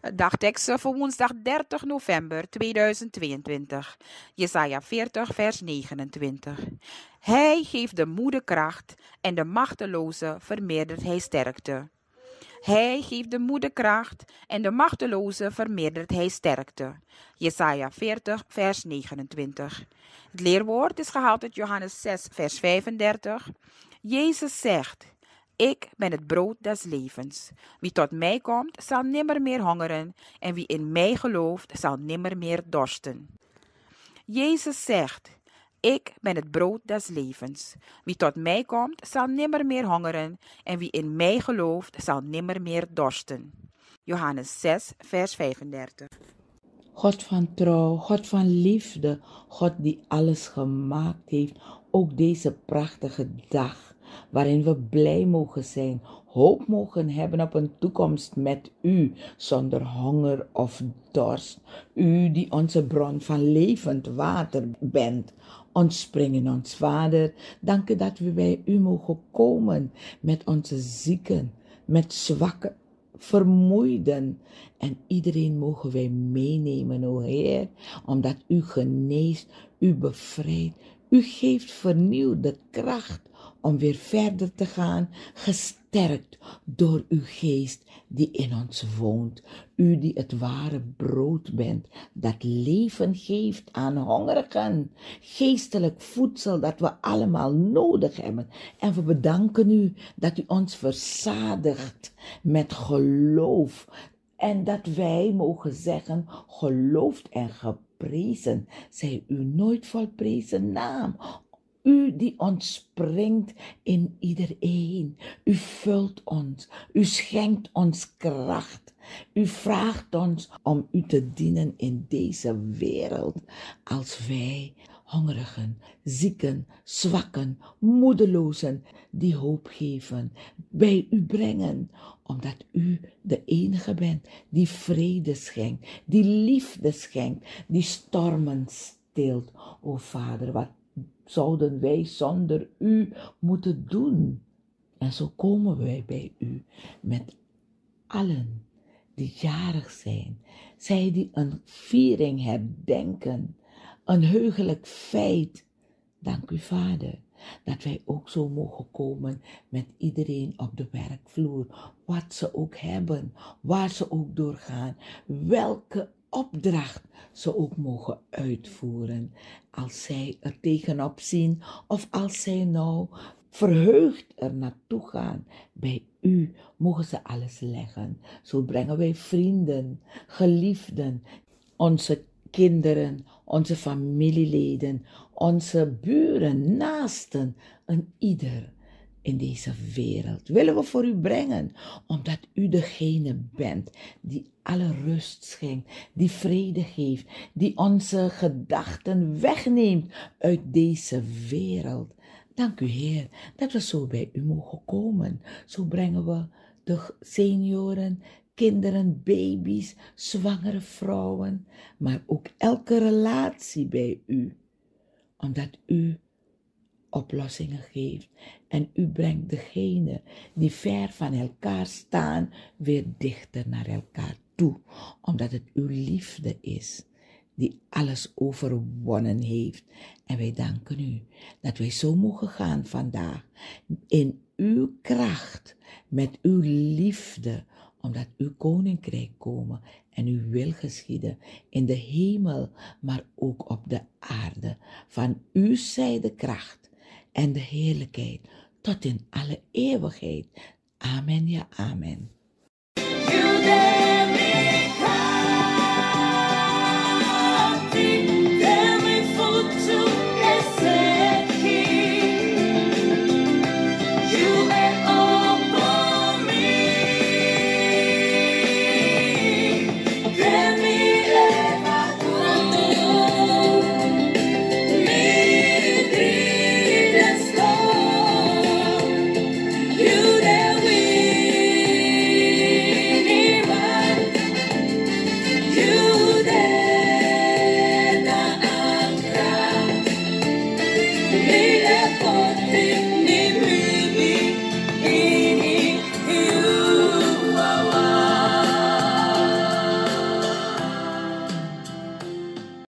Dagteksten voor woensdag 30 november 2022. Jesaja 40 vers 29. Hij geeft de moede kracht en de machteloze vermeerdert hij sterkte. Hij geeft de moede kracht en de machteloze vermeerdert hij sterkte. Jesaja 40 vers 29. Het leerwoord is gehaald uit Johannes 6 vers 35. Jezus zegt: Ik ben het brood des levens. Wie tot mij komt, zal nimmer meer hongeren, en wie in mij gelooft, zal nimmer meer dorsten. Jezus zegt: Ik ben het brood des levens. Wie tot mij komt, zal nimmer meer hongeren, en wie in mij gelooft, zal nimmer meer dorsten. Johannes 6, vers 35. God van trouw, God van liefde, God die alles gemaakt heeft, ook deze prachtige dag, waarin we blij mogen zijn, hoop mogen hebben op een toekomst met u, zonder honger of dorst. U die onze bron van levend water bent. Ons springen, ons Vader, dank u dat we bij u mogen komen met onze zieken, met zwakken, vermoeiden. En iedereen mogen wij meenemen, o Heer, omdat u geneest, u bevrijdt, u geeft vernieuwde kracht om weer verder te gaan, gesterkt door uw geest die in ons woont. U die het ware brood bent, dat leven geeft aan hongerigen. Geestelijk voedsel dat we allemaal nodig hebben. En we bedanken u dat u ons verzadigt met geloof. En dat wij mogen zeggen, geloofd en geprezen zij u nooit volprezen naam. U die ontspringt in iedereen. U vult ons. U schenkt ons kracht. U vraagt ons om u te dienen in deze wereld. Als wij hongerigen, zieken, zwakken, moedelozen, die hoop geven, bij u brengen. Omdat u de enige bent die vrede schenkt, die liefde schenkt, die stormen stilt. O Vader, wat zouden wij zonder u moeten doen? En zo komen wij bij u met allen die jarig zijn, zij die een viering herdenken, een heugelijk feit. Dank u, Vader, dat wij ook zo mogen komen met iedereen op de werkvloer, wat ze ook hebben, waar ze ook doorgaan, welke opdracht ze ook mogen uitvoeren, als zij er tegenop zien of als zij nou verheugd er naartoe gaan. Bij u mogen ze alles leggen. Zo brengen wij vrienden, geliefden, onze kinderen, onze familieleden, onze buren, naasten en ieder in deze wereld willen we voor u brengen, omdat u degene bent die alle rust schenkt, die vrede geeft, die onze gedachten wegneemt uit deze wereld. Dank u, Heer, dat we zo bij u mogen komen. Zo brengen we de senioren, kinderen, baby's, zwangere vrouwen, maar ook elke relatie bij u, omdat u oplossingen geeft. En u brengt degene die ver van elkaar staan weer dichter naar elkaar toe, omdat het uw liefde is die alles overwonnen heeft. En wij danken u dat wij zo mogen gaan vandaag in uw kracht, met uw liefde, omdat uw koninkrijk komen en uw wil geschieden in de hemel, maar ook op de aarde. Van u zij de kracht en de heerlijkheid tot in alle eeuwigheid. Amen, ja, amen.